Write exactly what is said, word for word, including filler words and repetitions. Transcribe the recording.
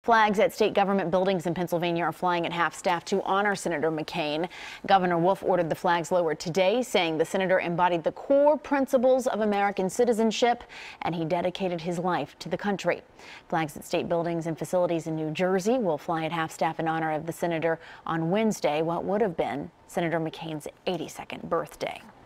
Flags at state government buildings in Pennsylvania are flying at half-staff to honor Senator McCain. Governor Wolf ordered the flags lowered today, saying the senator embodied the core principles of American citizenship and he dedicated his life to the country. Flags at state buildings and facilities in New Jersey will fly at half-staff in honor of the senator on Wednesday, what would have been Senator McCain's eighty-second birthday.